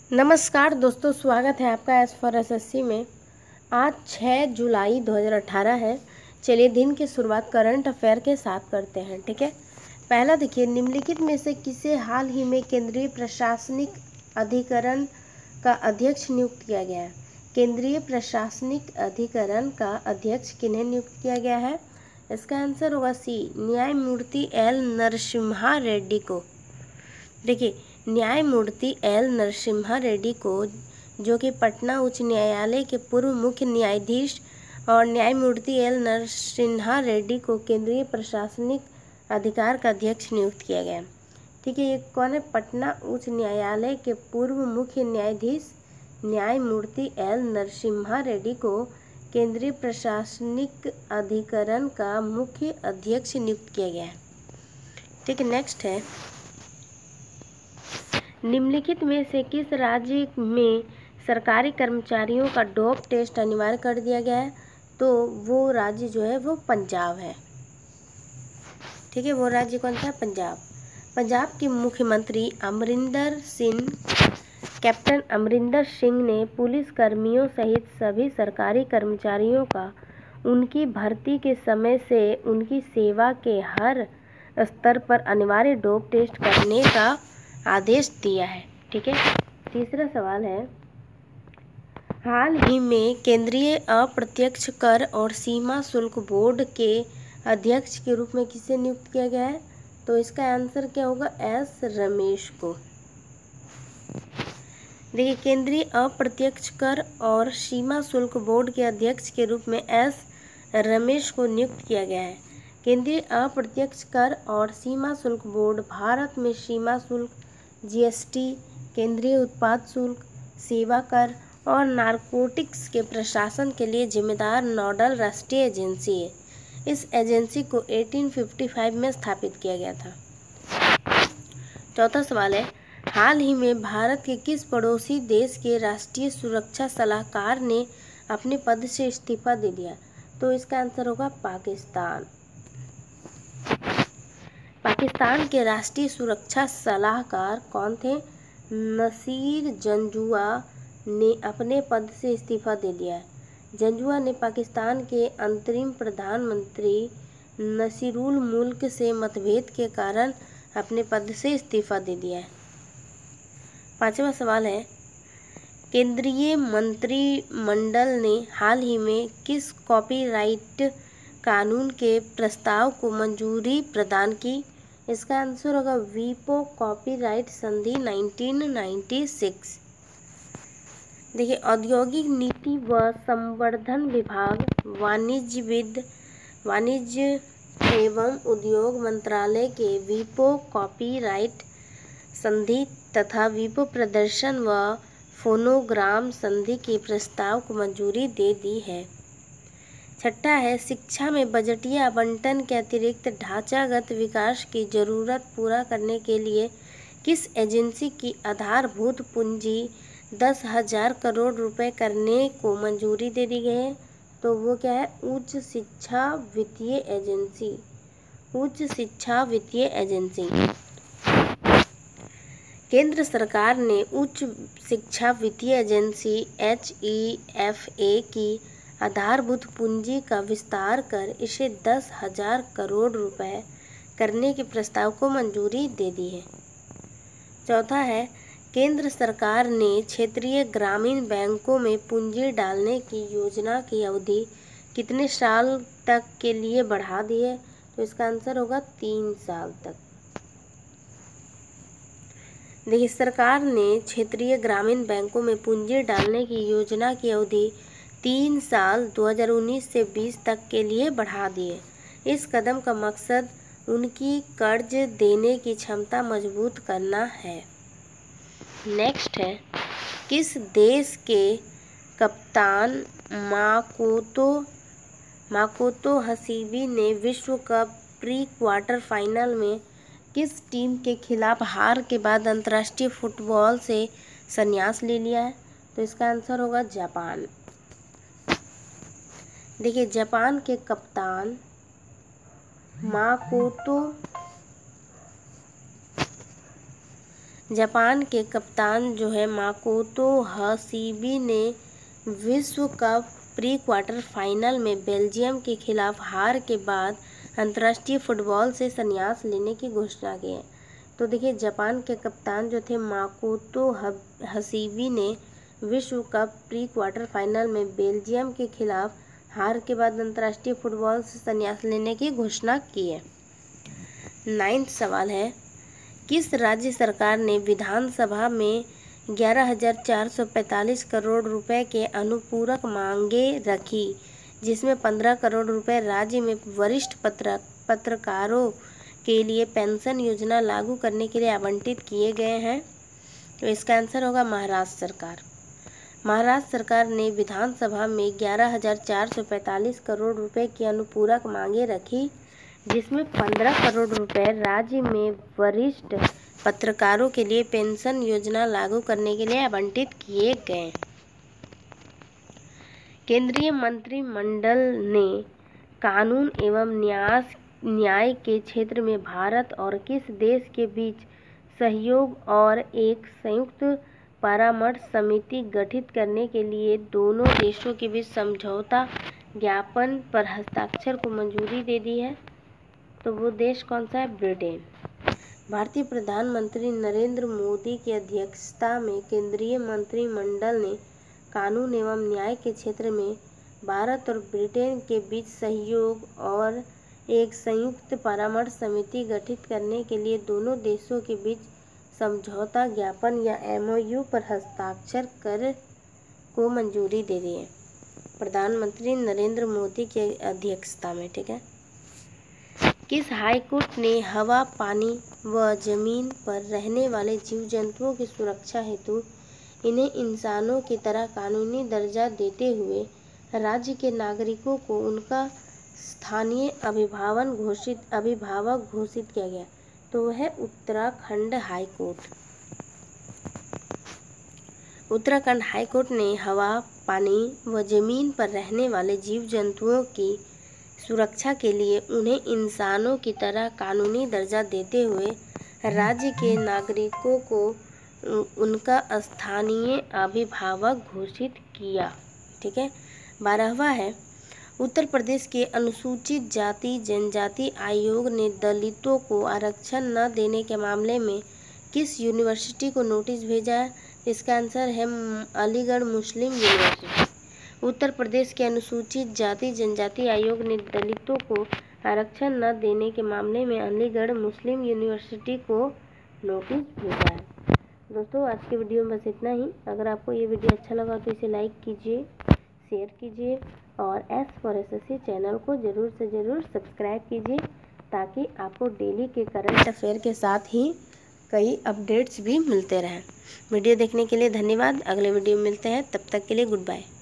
नमस्कार दोस्तों, स्वागत है आपका एस फॉर एसएससी में। आज 6 जुलाई 2018 है। चलिए दिन की शुरुआत करंट अफेयर के साथ करते हैं। ठीक है, पहला देखिए, निम्नलिखित में से किसे हाल ही में केंद्रीय प्रशासनिक अधिकरण का अध्यक्ष नियुक्त किया गया है? केंद्रीय प्रशासनिक अधिकरण का अध्यक्ष किन्हें नियुक्त किया गया है? इसका आंसर होगा सी, न्यायमूर्ति एल नरसिम्हा रेड्डी को। देखिए, न्यायमूर्ति एल नरसिम्हा रेड्डी को, जो कि पटना उच्च न्यायालय के पूर्व मुख्य न्यायाधीश, और न्यायमूर्ति एल नरसिम्हा रेड्डी को केंद्रीय प्रशासनिक अधिकार का अध्यक्ष नियुक्त किया गया। ठीक है, ये कौन है? पटना उच्च न्यायालय के पूर्व मुख्य न्यायाधीश न्यायमूर्ति एल नरसिम्हा रेड्डी को केंद्रीय प्रशासनिक अधिकरण का मुख्य अध्यक्ष नियुक्त किया गया है। ठीक है, नेक्स्ट है, निम्नलिखित में से किस राज्य में सरकारी कर्मचारियों का डोप टेस्ट अनिवार्य कर दिया गया है? तो वो राज्य जो है वो पंजाब है। ठीक है, वो राज्य कौन सा है? पंजाब। पंजाब के मुख्यमंत्री कैप्टन अमरिंदर सिंह ने पुलिस कर्मियों सहित सभी सरकारी कर्मचारियों का उनकी भर्ती के समय से उनकी सेवा के हर स्तर पर अनिवार्य डोप टेस्ट करने का आदेश दिया है। ठीक है, तीसरा सवाल है, हाल ही में केंद्रीय अप्रत्यक्ष कर और सीमा शुल्क बोर्ड के अध्यक्ष के रूप में किसे नियुक्त किया गया है? तो इसका आंसर क्या होगा? एस रमेश को। देखिए, केंद्रीय अप्रत्यक्ष कर और सीमा शुल्क बोर्ड के अध्यक्ष के रूप में एस रमेश को नियुक्त किया गया है। केंद्रीय अप्रत्यक्ष कर और सीमा शुल्क बोर्ड भारत में सीमा शुल्क, जीएसटी, केंद्रीय उत्पाद शुल्क, सेवा कर और नारकोटिक्स के प्रशासन के लिए जिम्मेदार नोडल राष्ट्रीय एजेंसी है। इस एजेंसी को 1855 में स्थापित किया गया था। चौथा सवाल है, हाल ही में भारत के किस पड़ोसी देश के राष्ट्रीय सुरक्षा सलाहकार ने अपने पद से इस्तीफा दे दिया? तो इसका आंसर होगा पाकिस्तान। पाकिस्तान के राष्ट्रीय सुरक्षा सलाहकार कौन थे? नसीर जंजुआ ने अपने पद से इस्तीफा दे दिया है। जंजुआ ने पाकिस्तान के अंतरिम प्रधानमंत्री नसीरुल मुल्क से मतभेद के कारण अपने पद से इस्तीफा दे दिया है। पांचवा सवाल है, केंद्रीय मंत्रिमंडल ने हाल ही में किस कॉपीराइट कानून के प्रस्ताव को मंजूरी प्रदान की? इसका आंसर होगा वीपो कॉपीराइट संधि 1996। देखिए, औद्योगिक नीति व संवर्धन विभाग, वाणिज्य एवं उद्योग मंत्रालय के वीपो कॉपीराइट संधि तथा वीपो प्रदर्शन व फोनोग्राम संधि के प्रस्ताव को मंजूरी दे दी है। छठा है, शिक्षा में बजटीय आवंटन के अतिरिक्त ढांचागत विकास की जरूरत पूरा करने के लिए किस एजेंसी की आधारभूत पूंजी 10,000 करोड़ रुपए करने को मंजूरी दे दी गई है? तो वो क्या है? उच्च शिक्षा वित्तीय एजेंसी। उच्च शिक्षा वित्तीय एजेंसी। केंद्र सरकार ने उच्च शिक्षा वित्तीय एजेंसी HEFA की आधारभूत पूंजी का विस्तार कर इसे 10,000 करोड़ रुपए करने के प्रस्ताव को मंजूरी दे दी है। चौथा है, केंद्र सरकार ने क्षेत्रीय ग्रामीण बैंकों में पूंजी डालने की योजना की अवधि कितने साल तक के लिए बढ़ा दी है? तो इसका आंसर होगा 3 साल तक। देखिए, सरकार ने क्षेत्रीय ग्रामीण बैंकों में पूंजी डालने की योजना की अवधि 3 साल 2019 से 20 तक के लिए बढ़ा दिए। इस कदम का मकसद उनकी कर्ज देने की क्षमता मजबूत करना है। नेक्स्ट है, किस देश के कप्तान माकोतो हसीबी ने विश्व कप प्री क्वार्टर फाइनल में किस टीम के खिलाफ हार के बाद अंतर्राष्ट्रीय फुटबॉल से संन्यास ले लिया है? तो इसका आंसर होगा जापान। देखिए, जापान के कप्तान माकोतो जापान के कप्तान जो है माकोतो हसीबी ने विश्व कप प्री क्वार्टर फाइनल में बेल्जियम के खिलाफ हार के बाद अंतर्राष्ट्रीय फुटबॉल से संन्यास लेने की घोषणा की है। तो देखिए, जापान के कप्तान जो थे माकोतो हसीबी ने विश्व कप प्री क्वार्टर फाइनल में बेल्जियम के खिलाफ हार के बाद अंतर्राष्ट्रीय फुटबॉल से संन्यास लेने की घोषणा की है। 9वां सवाल है, किस राज्य सरकार ने विधानसभा में 11,445 करोड़ रुपए के अनुपूरक मांगें रखी, जिसमें 15 करोड़ रुपए राज्य में वरिष्ठ पत्रकारों के लिए पेंशन योजना लागू करने के लिए आवंटित किए गए हैं? तो इसका आंसर होगा महाराष्ट्र सरकार। महाराष्ट्र सरकार ने विधानसभा में 11,445 करोड़ रुपए की अनुपूरक मांगें रखी, जिसमें 15 करोड़ रुपए राज्य में वरिष्ठ पत्रकारों के लिए पेंशन योजना लागू करने के लिए आवंटित किए गए। केंद्रीय मंत्रिमंडल ने कानून एवं न्याय के क्षेत्र में भारत और किस देश के बीच सहयोग और एक संयुक्त परामर्श समिति गठित करने के लिए दोनों देशों के बीच समझौता ज्ञापन पर हस्ताक्षर को मंजूरी दे दी है? तो वो देश कौन सा है? ब्रिटेन। भारतीय प्रधानमंत्री नरेंद्र मोदी की अध्यक्षता में केंद्रीय मंत्रिमंडल ने कानून एवं न्याय के क्षेत्र में भारत और ब्रिटेन के बीच सहयोग और एक संयुक्त परामर्श समिति गठित करने के लिए दोनों देशों के बीच समझौता ज्ञापन या MOU पर हस्ताक्षर कर को मंजूरी दे दी है। प्रधानमंत्री नरेंद्र मोदी की अध्यक्षता में, ठीक है। किस हाईकोर्ट ने हवा, पानी व जमीन पर रहने वाले जीव जंतुओं की सुरक्षा हेतु इन्हें इंसानों की तरह कानूनी दर्जा देते हुए राज्य के नागरिकों को उनका स्थानीय अभिभावक घोषित किया गया? तो वह है उत्तराखंड हाईकोर्ट। उत्तराखंड हाईकोर्ट ने हवा, पानी व जमीन पर रहने वाले जीव जंतुओं की सुरक्षा के लिए उन्हें इंसानों की तरह कानूनी दर्जा देते हुए राज्य के नागरिकों को उनका स्थानीय अभिभावक घोषित किया, ठीक है। 12वां है, उत्तर प्रदेश के अनुसूचित जाति जनजाति आयोग ने दलितों को आरक्षण न देने के मामले में किस यूनिवर्सिटी को नोटिस भेजा है? इसका आंसर है अलीगढ़ मुस्लिम यूनिवर्सिटी। उत्तर प्रदेश के अनुसूचित जाति जनजाति आयोग ने दलितों को आरक्षण न देने के मामले में अलीगढ़ मुस्लिम यूनिवर्सिटी को नोटिस भेजा है। दोस्तों, आज के वीडियो में बस इतना ही। अगर आपको ये वीडियो अच्छा लगा तो इसे लाइक कीजिए, शेयर कीजिए और S4SSC चैनल को ज़रूर से ज़रूर सब्सक्राइब कीजिए, ताकि आपको डेली के करंट अफेयर के साथ ही कई अपडेट्स भी मिलते रहें। वीडियो देखने के लिए धन्यवाद। अगले वीडियो में मिलते हैं, तब तक के लिए गुड बाय।